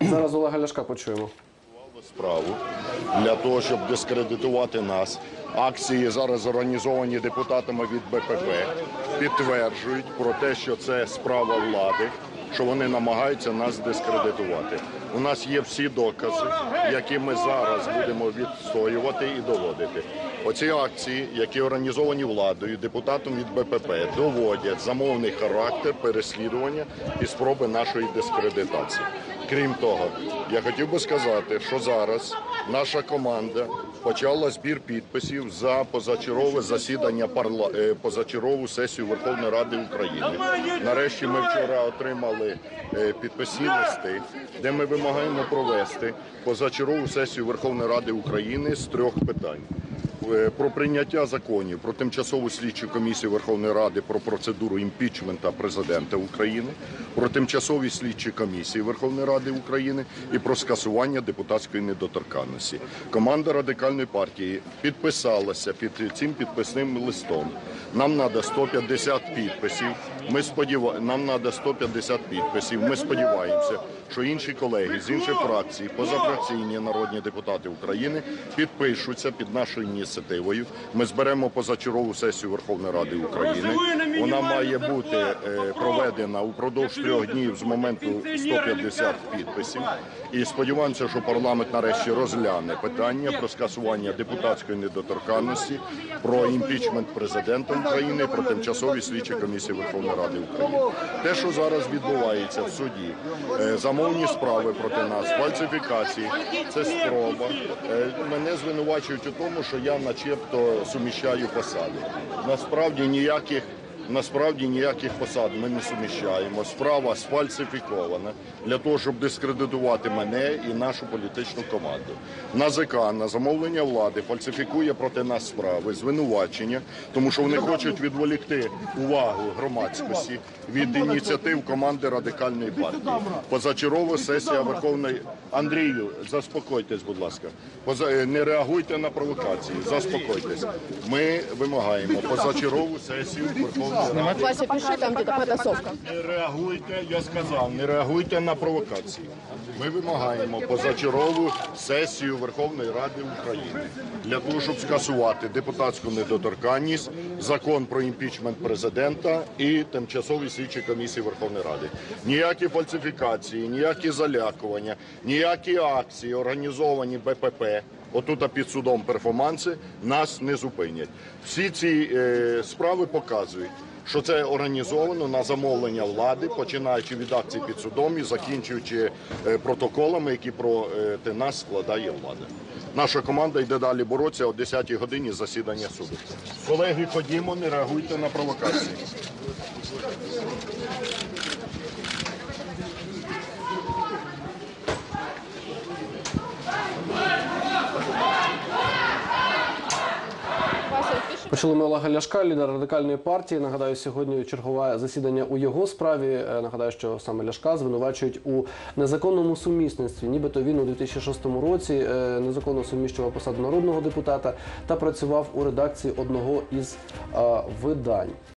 Зараз Олега Ляшка почуємо. Справу для того, щоб дискредитувати нас. Акції зараз організовані депутатами від БПП, підтверджують про те, що це справа влади, що вони намагаються нас дискредитувати. У нас є всі докази, які ми зараз будемо відстоювати і доводити. Оці акції, які організовані владою, депутатом від БПП, доводять замовний характер переслідування і спроби нашої дискредитації. Крім того, я хотів би сказати, що зараз наша команда почала збір підписів за позачергове засідання позачергову сесію Верховної Ради України. Нарешті ми вчора отримали підписні листи, де ми вимагаємо провести позачергову сесію Верховної Ради України з 3 питань. Про прийняття законів про тимчасову слідчу комісію Верховної Ради про процедуру імпічменту президента України, про тимчасові слідчі комісії Верховної Ради України і про скасування депутатської недоторканності. Команда Радикальної партії підписалася під цим підписним листом. Нам треба 150 підписів. Нам треба 150 підписів. Ми сподіваємося, що інші колеги з інших фракцій, позафракційні народні депутати України підпишуться під нашою ініціативою. Ми зберемо позачергову сесію Верховної Ради України. Вона має бути проведена упродовж 3 днів з моменту 150 підписів. І сподіваємося, що парламент нарешті розгляне питання про скасування депутатської недоторканності, про імпічмент президента України, про тимчасові слідчі комісії Верховної Ради України. Те, що зараз відбувається в суді, замовні справи проти нас, фальсифікації, це спроба. Мене звинувачують у тому, що я начебто суміщаю посади. Насправді ніяких посад ми не суміщаємо. Справа сфальсифікована для того, щоб дискредитувати мене і нашу політичну команду. НАЗК на замовлення влади фальсифікує проти нас справи, звинувачення, тому що вони хочуть відволікти увагу громадськості від ініціатив команди Радикальної партії. Позачергова сесія Верховної... Андрію, заспокойтесь, будь ласка. Не реагуйте на провокації, заспокойтесь. Ми вимагаємо позачергову сесію Верховної Ради. Вася, пиши там где-то потасовка. Не реагуйте, я сказав, не реагуйте на провокації. Ми вимагаємо позачергову сесію Верховної Ради України для того, щоб скасувати депутатську недоторканність, закон про імпічмент президента і тимчасові слідчі комісії Верховної Ради. Ніякі фальсифікації, ніякі залякування, ніякі акції, організовані БПП, отут під судом перформанси, нас не зупинять. Всі ці справи показують, що це організовано на замовлення влади, починаючи від акцій під судом і закінчуючи протоколами, які проти нас складає влада. Наша команда йде далі боротися о 10-й годині засідання суду. Колеги, ходімо, не реагуйте на провокації. Почули ми Олега Ляшка, лідера Радикальної партії. Нагадаю, сьогодні чергове засідання у його справі. Нагадаю, що саме Ляшка звинувачують у незаконному сумісництві. Нібито він у 2006 році незаконно суміщував посаду народного депутата та працював у редакції одного із видань.